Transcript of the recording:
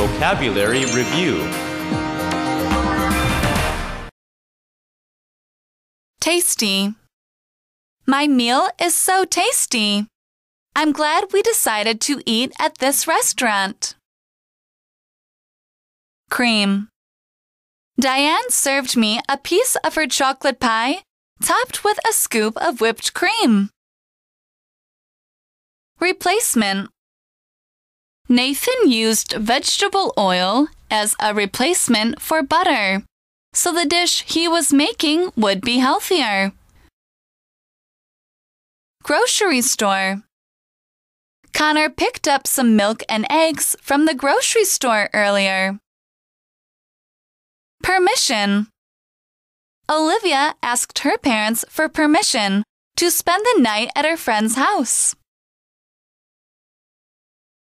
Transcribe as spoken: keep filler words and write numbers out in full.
Vocabulary Review. Tasty. My meal is so tasty. I'm glad we decided to eat at this restaurant. Cream. Diane served me a piece of her chocolate pie topped with a scoop of whipped cream. Replacement. Nathan used vegetable oil as a replacement for butter, so the dish he was making would be healthier. Grocery store. Connor picked up some milk and eggs from the grocery store earlier. Permission. Olivia asked her parents for permission to spend the night at her friend's house.